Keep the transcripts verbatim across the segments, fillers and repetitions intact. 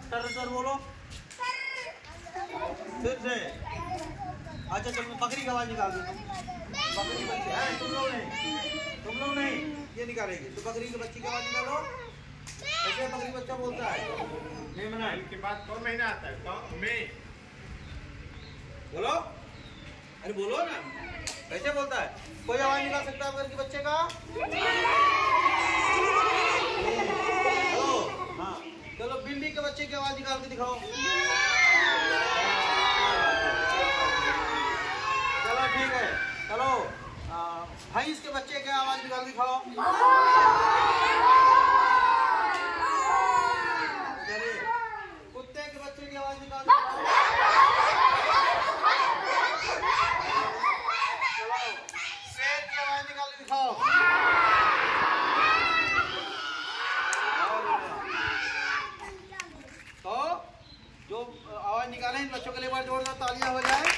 Sir sir बोलो फिर से। अच्छा चलो बकरी की आवाज निकाल दो तुम। बकरी बच्चे हैं तुम लोग नहीं, तुम लोग नहीं ये निकालेंगे। तो बकरी के बच्ची की आवाज निकालो। कैसे बकरी बच्चा बोलता है? मेमना के बाद कौन महीना आता है? मई। बोलो, अरे बोलो ना, कैसे बोलता है? कोई आवाज निकाल सकता है बकरी के बच्चे का? हेलो, हाँ चलो बिल्ली के बच्चे की आवाज निकाल के दिखाओ। चलो ठीक है, चलो भैंस के बच्चे की आवाज निकाल के दिखाओ। चलिए कुत्ते के बच्चे की आवाज निकाल के दिखाओ। चलो शेर की आवाज निकाल के दिखाओ। तो जो आवाज निकाले इन बच्चों के लिए बार जोरदार तालियां हो जाए।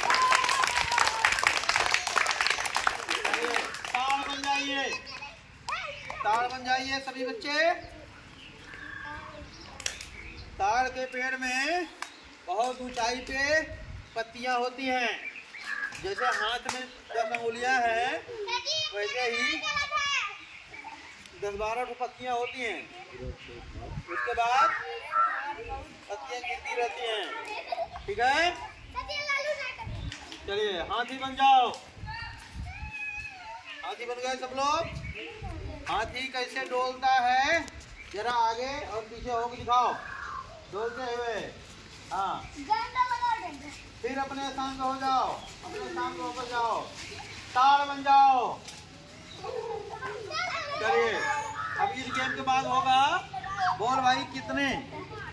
ताड़ बन जाइए, ताड़ बन जाइए सभी बच्चे। ताड़ के पेड़ में बहुत ऊंचाई पे पत्तियां होती हैं। जैसे हाथ में दस अंगुलियां हैं वैसे ही दस बारह को पत्तियां होती हैं। उसके बाद पत्तियां गिरती रहती हैं। ठीक है, चलिए हाथी बन जाओ। हाथी बन गए सब लोग। हाथी कैसे डोलता है जरा आगे और पीछे होकर दिखाओ, डोलते हुए। हाँ फिर अपने स्थान पे हो जाओ, अपने स्थान पे ऊपर जाओ, ताड़ बन जाओ। चलिए अब इस गेम के बाद होगा बोल भाई कितने